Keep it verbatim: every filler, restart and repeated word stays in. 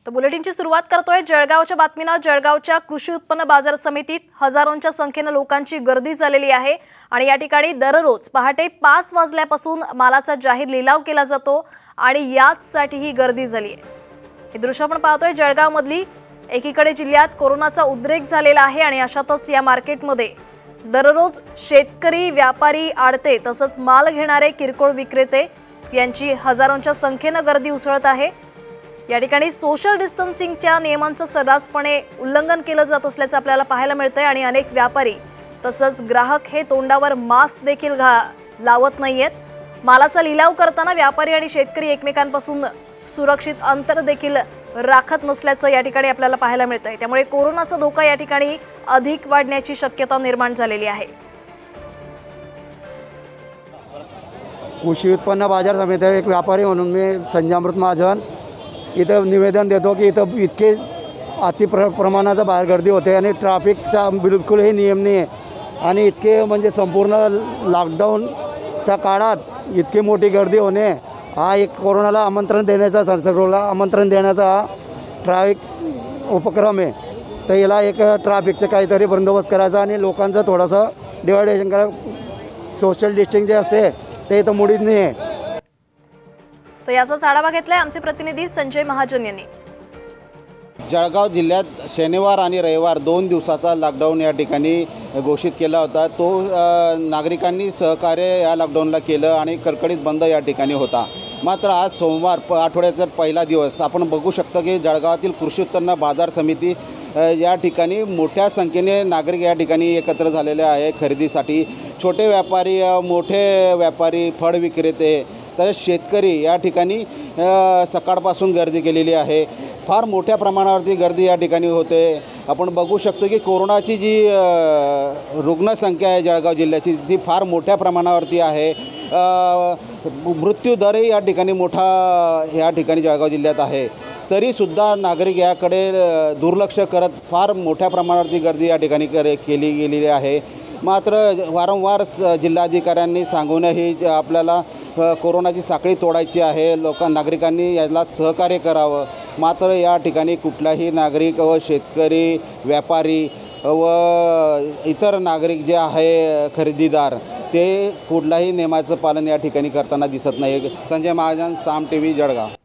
तर बुलेटिनची सुरुवात करतोय जळगावच्या बातमीनं। जळगावच्या कृषी उत्पन्न बाजार समितीत हजारोंच्या संख्येने लोकांची गर्दी झालेली आहे आणि या ठिकाणी दररोज पहाटे पाच वाजल्यापासून मालाचा जाहीर लिलाव केला जातो आणि याचसाठी ही गर्दी झाली आहे। हे दृश्य आपण पाहतोय जळगावमधली। एकीकडे जिल्ह्यात कोरोनाचा उद्रेक झालेला आहे आणि अशातच या मार्केटमध्ये दररोज शेतकरी, व्यापारी, आडते तसंच माल घेणारे किरकोळ विक्रेते यांची हजारोंच्या संख्येने गर्दी उसळत आहे। या ठिकाणी सोशल डिस्टन्सिंगच्या नियमांचं सर्रासपणे उल्लंघन केलं जात असल्याचं आपल्याला पाहायला मिळतंय आणि अनेक व्यापारी तसंच ग्राहक हे तोंडावर मास्क देखील लावत नाहीयेत। मालाचा लिलाव करताना व्यापारी आणि शेतकरी एकमेकांपासून सुरक्षित अंतर देखील राखत नसल्याचं या ठिकाणी आपल्याला पाहायला मिळतंय। त्यामुळे कोरोनाचा धोका या ठिकाणी अधिक वाढण्याची शक्यता निर्माण झालेली आहे। कृषी उत्पन्न बाजार समिती एक व्यापारी म्हणून मी संजय अमृत महाजन इथं निवेदन देतो की इथं इतके अति प्र प्रमाणाचा बाहेर गर्दी होते आणि ट्रॅफिकचा बिलकुलही नियम नाही आहे आणि इतके म्हणजे संपूर्ण लॉकडाऊनच्या काळात इतकी मोठी गर्दी होणे हा एक कोरोनाला आमंत्रण देण्याचा संसर्गाला आमंत्रण देण्याचा हा ट्रॅफिक उपक्रम आहे। तर याला एक ट्रॅफिकचं काहीतरी बंदोबस्त करायचा आणि लोकांचं थोडंसं डिवायडेशन करा। सोशल डिस्टन्सिंग जे असते ते इथं मुळीच नाही आहे। तर याचाच आढावा घेतलाय आमचे प्रतिनिधी संजय महाजन यांनी। जळगाव जिल्ह्यात शनिवार आणि रविवार दोन दिवसाचा लॉकडाऊन या ठिकाणी घोषित केला होता। तो नागरिकांनी सहकार्य या लॉकडाऊनला केलं आणि कडकडीत बंद या ठिकाणी होता। मात्र आज सोमवार प आठवड्याचा पहिला दिवस आपण बघू शकतो की जळगावातील कृषी उत्पन्न बाजार समिती या ठिकाणी मोठ्या संख्येने नागरिक या ठिकाणी एकत्र झालेले आहे खरेदीसाठी। छोटे व्यापारी, मोठे व्यापारी, फळ विक्रेते तसेच शेतकरी या ठिकाणी सकाळपासून गर्दी केलेली आहे। फार मोठ्या प्रमाणावरती गर्दी या ठिकाणी होते। आपण बघू शकतो की कोरोनाची जी रुग्णसंख्या आहे जळगाव जिल्ह्याची ती फार मोठ्या प्रमाणावरती आहे। मृत्यू दरही या ठिकाणी मोठा या ठिकाणी जळगाव जिल्ह्यात आहे। तरीसुद्धा नागरिक याकडे दुर्लक्ष करत फार मोठ्या प्रमाणावरती गर्दी या ठिकाणी करे केली गेलेली आहे। मात्र वारंवार जिल्हाधिकाऱ्यांनी सांगूनही आपल्याला कोरोनाची साखळी तोडायची आहे, लोक नागरिकांनी याला सहकार्य करावं। मात्र या ठिकाणी कुठलाही नागरिक व शेतकरी, व्यापारी व इतर नागरिक जे आहे खरेदीदार ते कुठलाही नियमाचं पालन या ठिकाणी करताना दिसत नाही। Sanjay Mahajan, Saam T V, Jalgaon.